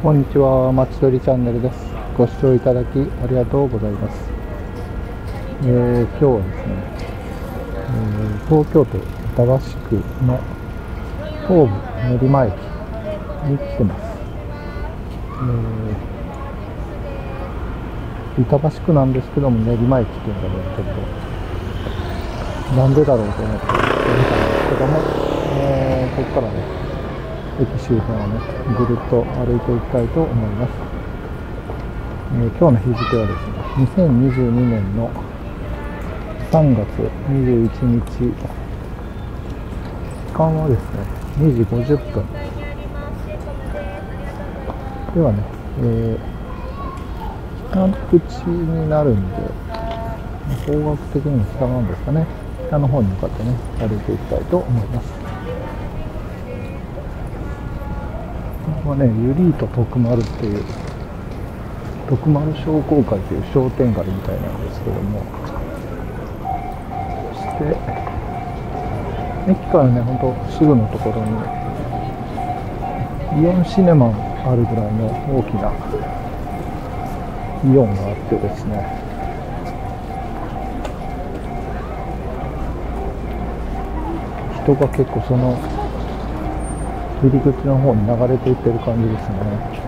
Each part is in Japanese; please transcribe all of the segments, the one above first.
こんにちは、まちどりチャンネルです。ご視聴いただきありがとうございます。今日はですね、東京都板橋区の東武練馬駅に来てます。板橋区なんですけども、練馬駅っていうのがね、ちょっとなんでだろうと思って見たんですけども、ここからね、駅周辺をね、ぐるっと歩いていきたいと思います。今日の日付はですね、2022年の3月21日、時間はですね、2時50分。ではね、北口になるんで、方角的にも北なんですかね、北の方に向かってね、歩いていきたいと思います。ここはね、ユリート徳丸っていう徳丸商工会という商店街みたいなんですけども、そして駅からね、ほんとすぐのところにイオンシネマあるぐらいの大きなイオンがあってですね、人が結構その入り口の方に流れていってる感じですね。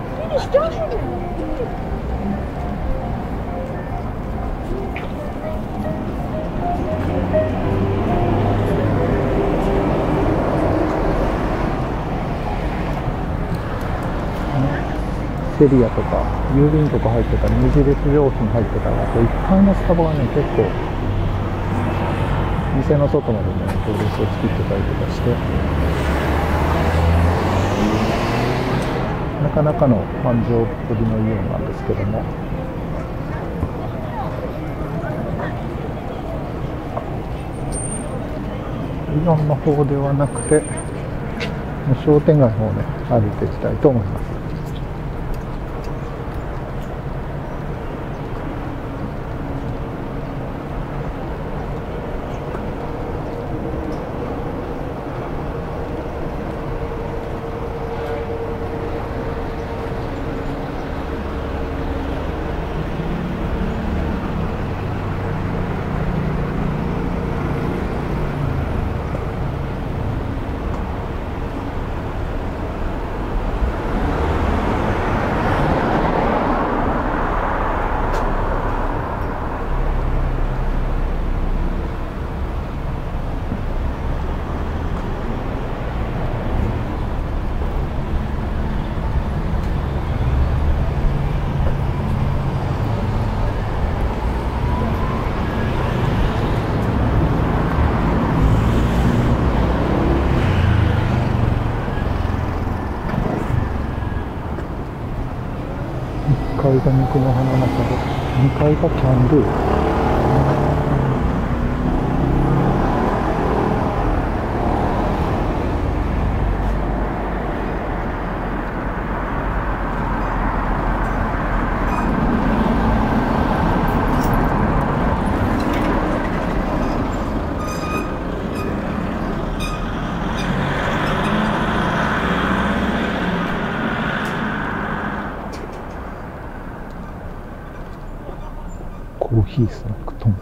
セリアとか郵便とか入ってたり、無印良品入ってたり、あと1階のスタバがね、結構店の外までね、行列を作ってたりとかして、なかなかの繁盛っぷりのイオンなんですけども、イオンの方ではなくて商店街の方をね、歩いていきたいと思います。1階が肉の花中で、2階がキャンドゥ。コーヒースナックトン。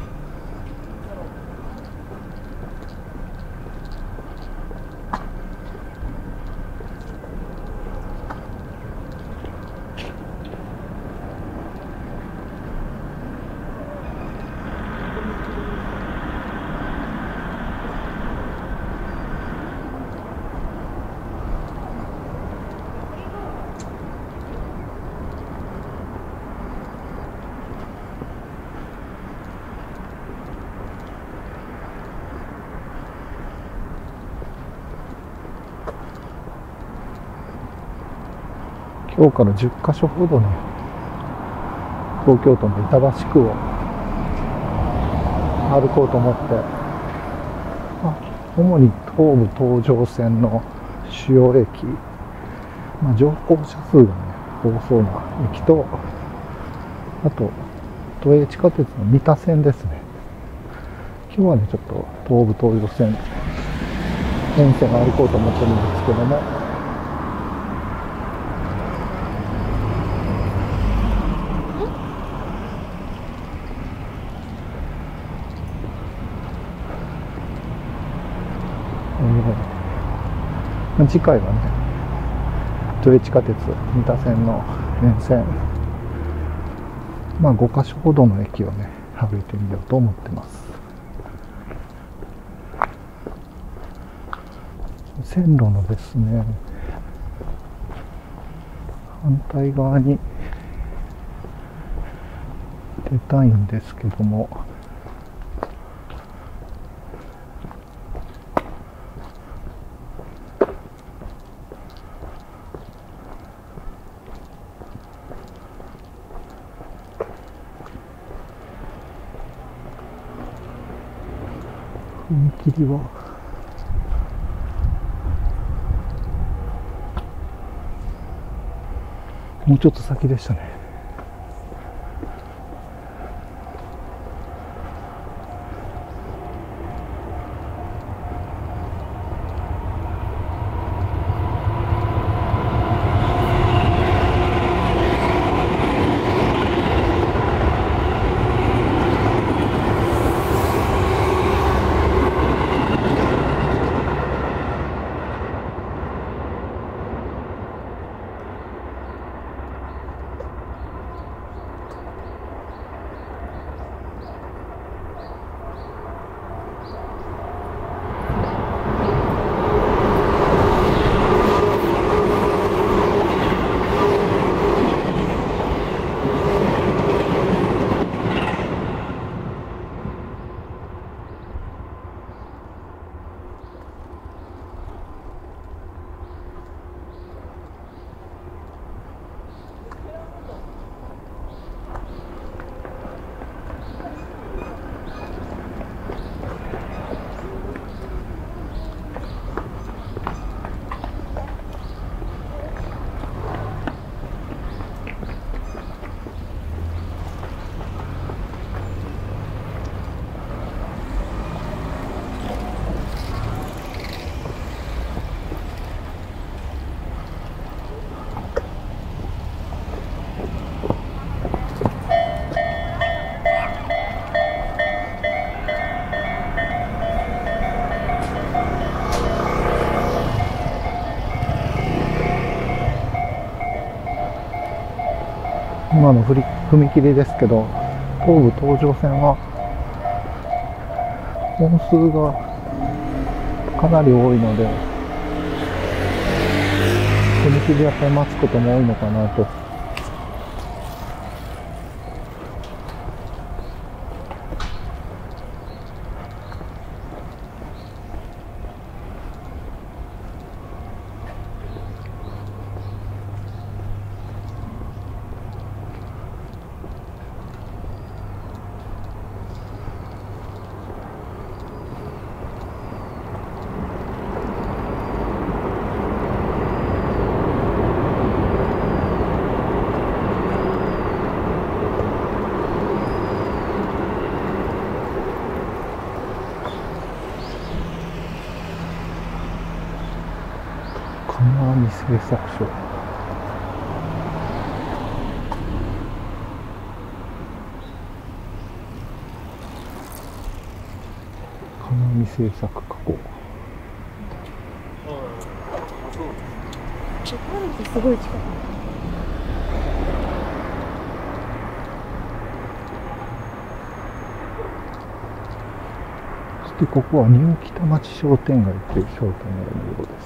今日から10カ所ほどね、東京都の板橋区を歩こうと思って、主に東武東上線の主要駅、乗降者数がね、多そうな駅と、あと都営地下鉄の三田線ですね。今日はね、ちょっと東武東上線沿線を歩こうと思ってるんですけども、 次回はね、都営地下鉄三田線の沿線、5カ所ほどの駅をね、歩いてみようと思ってます。線路のですね、反対側に出たいんですけども、踏切はもうちょっと先でしたね。今の踏切ですけど、東武東上線は本数がかなり多いので、踏切やっぱり待つことも多いのかなと。製作所、金網製作加工。 すごい近く。 そしてここはニュー北町商店街という商店街のようです。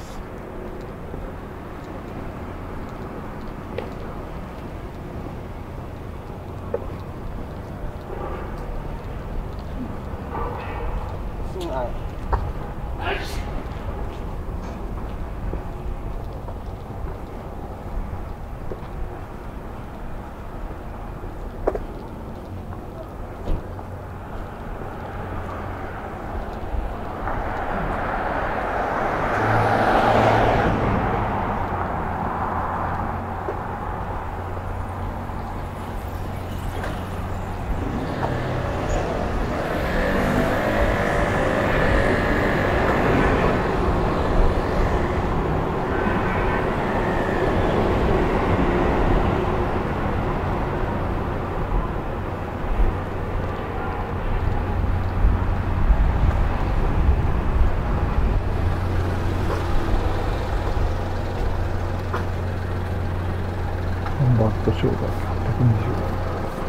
バット商売820円。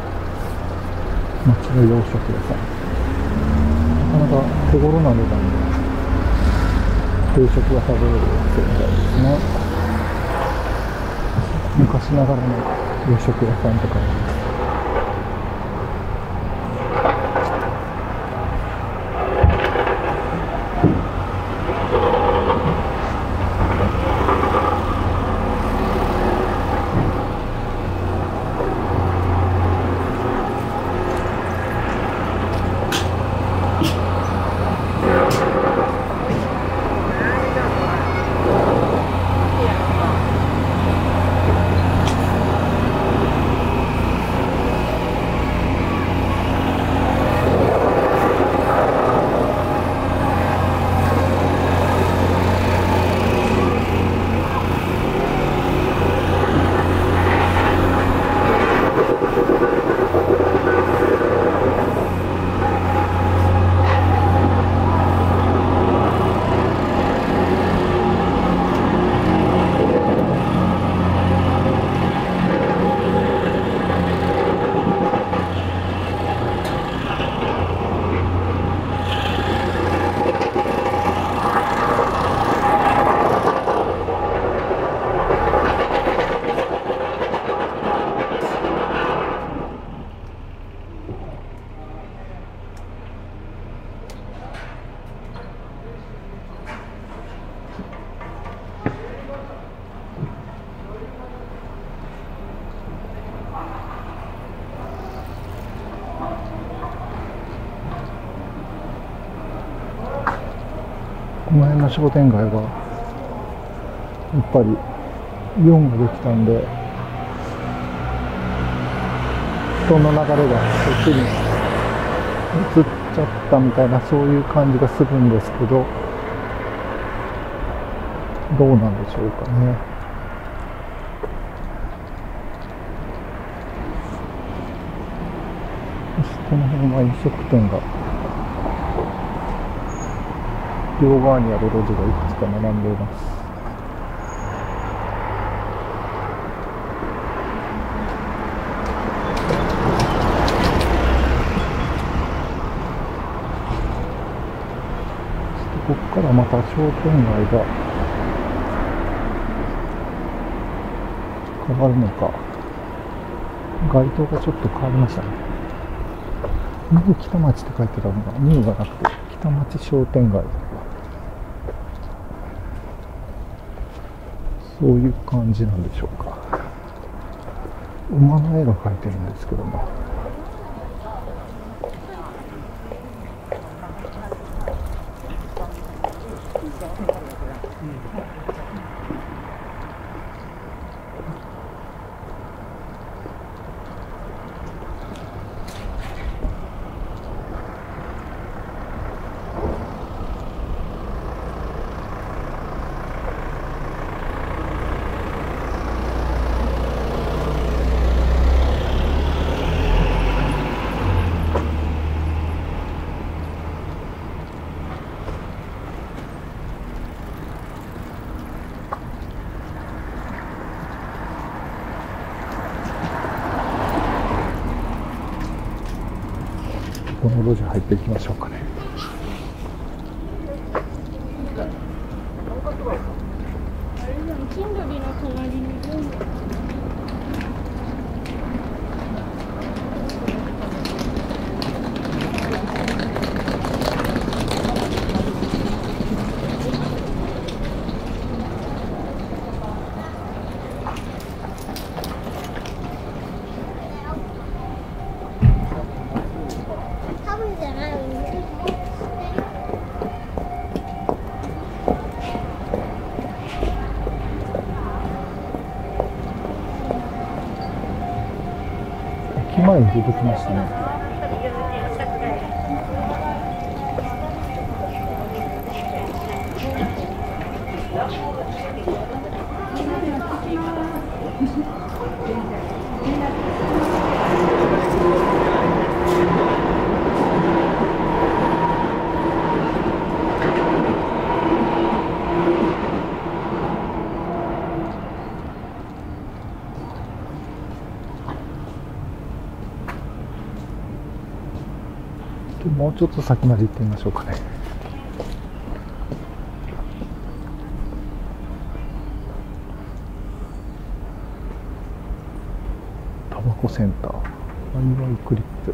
町の洋食屋さん、なかなか手頃な値段で定食が食べれるみたいですね。昔ながらの洋食屋さんとかもこの辺の商店街はやっぱりイオンができたんで人の流れがそっちに移っちゃったみたいな、そういう感じがするんですけど、どうなんでしょうかね。この辺は飲食店が両側にある路地がいくつか並んでいます。ここからまた商店街が変わるのか、街灯がちょっと変わりましたね。ニュー北町って書いてたのがニューがなくて北町商店街、そういう感じなんでしょうか。馬の絵が描いてるんですけども、この路地入っていきましょうかね。前に出てきましたね。 もうちょっと先まで行ってみましょうかね。タバコセンター、ワイワイクリップ。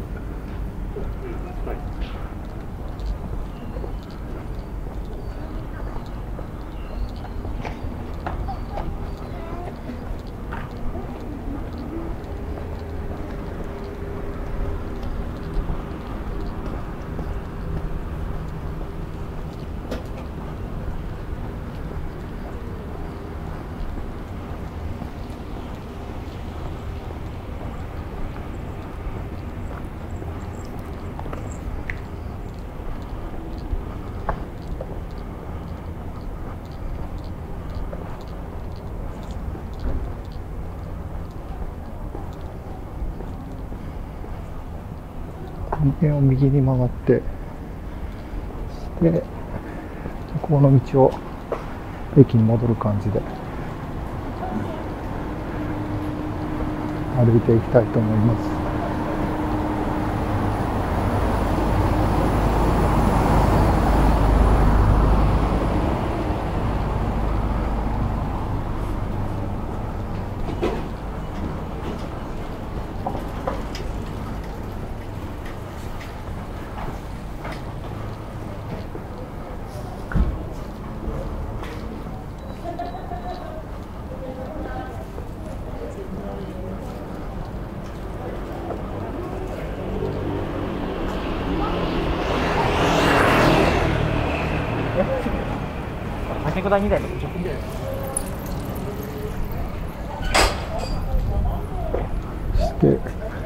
を右に曲がって、そしてここの道を駅に戻る感じで歩いていきたいと思います。 100台2台の10分ぐらい。 そして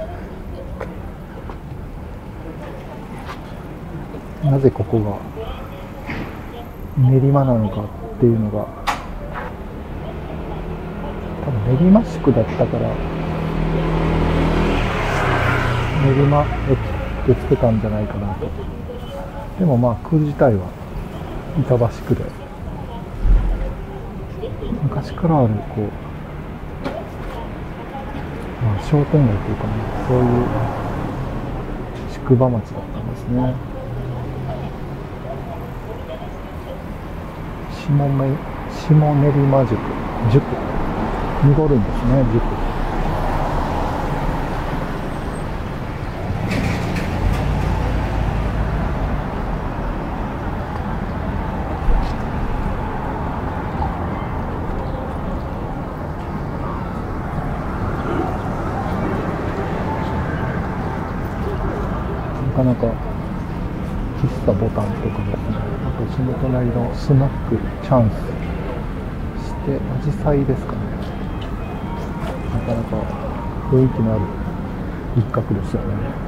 なぜここが練馬なのかっていうのが、多分練馬市区だったから練馬駅ってつけたんじゃないかなと。でもまあ区自体は板橋区で、昔からあるこう、まあ、商店街というかね、そういう宿場町だったんですね。下練馬塾濁るんですね、塾。なかなか喫茶ボタンとかですね、あとその隣のスナックチャンス、そしてアジサイですかね。なかなか雰囲気のある一角ですよね。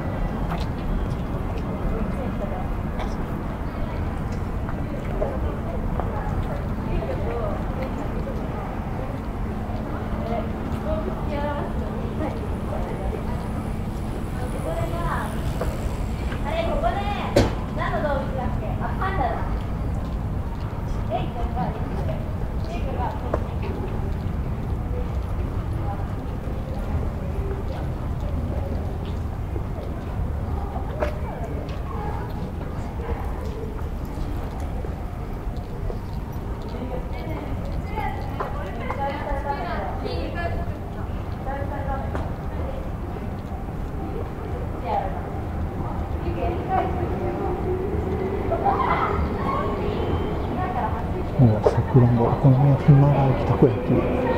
桜もお好み焼きマーラー焼きたこ焼き。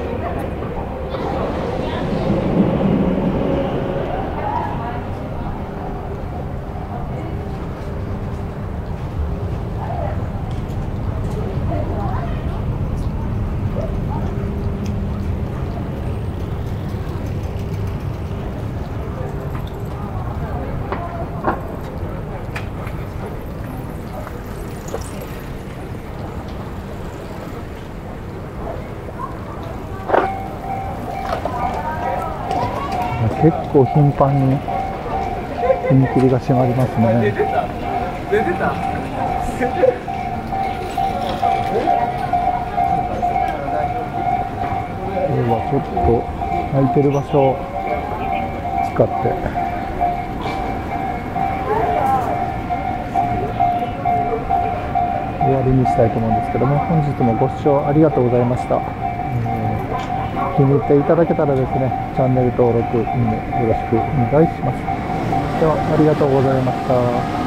結構頻繁に踏切が閉まりますね。 出てた今日はちょっと空いてる場所を使ってわりにしたいと思うんですけども、本日もご視聴ありがとうございました。気に入っていただけたらですね、チャンネル登録、いいねよろしくお願いします。では、ありがとうございました。